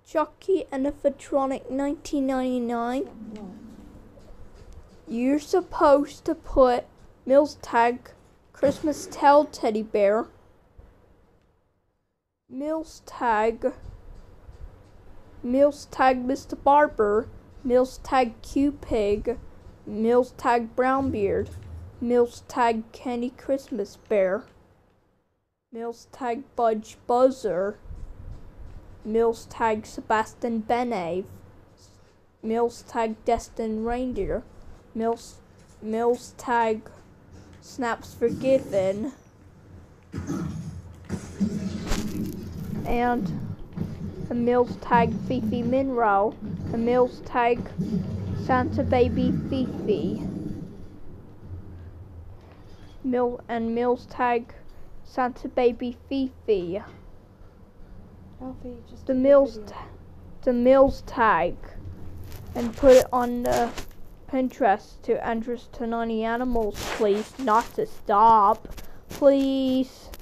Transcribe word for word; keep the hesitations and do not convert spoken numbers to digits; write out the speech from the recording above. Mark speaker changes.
Speaker 1: Chucky Animatronic nineteen ninety-nine. You're supposed to put Mills tag Christmas Tell teddy bear, Mills tag, Mills tag Mister Barber, Mills tag Q Pig, Mills tag Brownbeard, Mills tag Candy Christmas Bear, Mills tag Budge Buzzer, Mills tag Sebastian Benave, Mills tag Destin Reindeer, Mills Mills tag Snaps Forgiven, and a Mills tag Fifi Minrow, a Mills tag Santa Baby Fifi, Mill and Mills tag Santa Baby Fifi.
Speaker 2: Alfie, just
Speaker 1: the Mills the Mills tag and put it on the Pinterest to interest to ninety animals, please, not to stop, please.